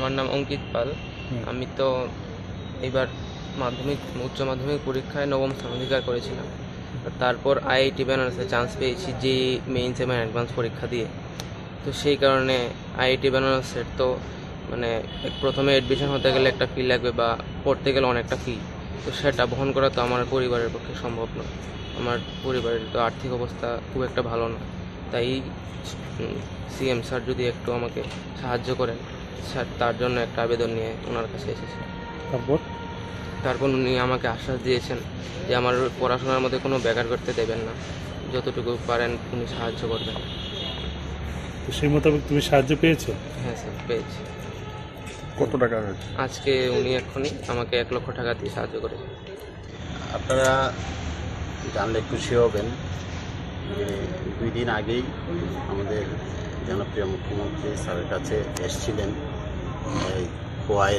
আমার নাম অঙ্কিত পাল। আমি তো এবার উচ্চ মাধ্যমিক পরীক্ষায় 9ম স্থান অধিকার করেছিলাম। তারপর আইআইটি বেনারসে চান্স পেয়েছি মেইনস এবং অ্যাডভান্স পরীক্ষা দিয়ে। তো সেই কারণে আইআইটি বেনারসের তো মানে প্রথমে অ্যাডমিশন হতে গেলে একটা ফি লাগবে বা পড়তে গেলে অনেকটা ফি, তো সেটা বহন করা তো আমার পরিবারের পক্ষে সম্ভব নয়। আমার পরিবারের তো আর্থিক অবস্থা খুব একটা ভালো না, তাই সিএম স্যার যদি একটু আমাকে সাহায্য করেন, স্যার তার জন্য একটা আবেদন নিয়ে ওনার কাছে এসেছি। তারপর উনি আমাকে আশ্বাস দিয়েছেন যে আমার পড়াশোনার মধ্যে কোনো ব্যাঘাত করতে দেবেন না, যতটুকু পারেন উনি সাহায্য করবেন। সেই মোতাবেক তুমি সাহায্য পেয়েছো? হ্যাঁ স্যার, পেয়েছি। কত টাকা হয়েছে? আজকে উনি এক্ষুনি আমাকে 1 লক্ষ টাকা দিয়ে সাহায্য করেছেন। আপনারা জানলে খুশি হবেন যে 2 দিন আগেই আমাদের জনপ্রিয় মুখ্যমন্ত্রী স্যারের কাছে এসেছিলেন এই কোয়াইয়ের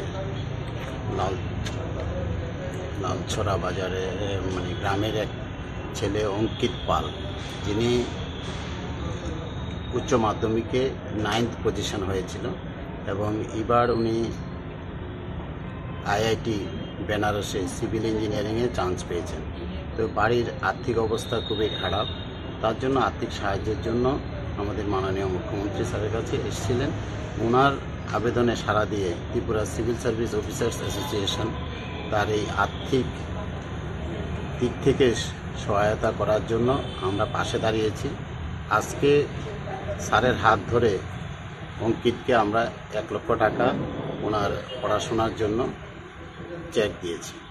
লালছড়া বাজারে মানে গ্রামের এক ছেলে অঙ্কিত পাল, যিনি উচ্চ মাধ্যমিকে 9th পজিশন হয়েছিল এবং এবার উনি আইআইটি বেনারসে সিভিল ইঞ্জিনিয়ারিংয়ে চান্স পেয়েছেন। তো বাড়ির আর্থিক অবস্থা খুবই খারাপ, তার জন্য আর্থিক সাহায্যের জন্য আমাদের মাননীয় মুখ্যমন্ত্রী স্যারের কাছে এসেছিলেন। ওনার আবেদনে সাড়া দিয়ে Tripura civil service officers association তার এই আর্থিক দিক থেকে সহায়তা করার জন্য আমরা পাশে দাঁড়িয়েছি। আজকে স্যারের হাত ধরে অঙ্কিতকে আমরা 1 লক্ষ টাকা ওনার পড়াশোনার জন্য চেক দিয়েছি।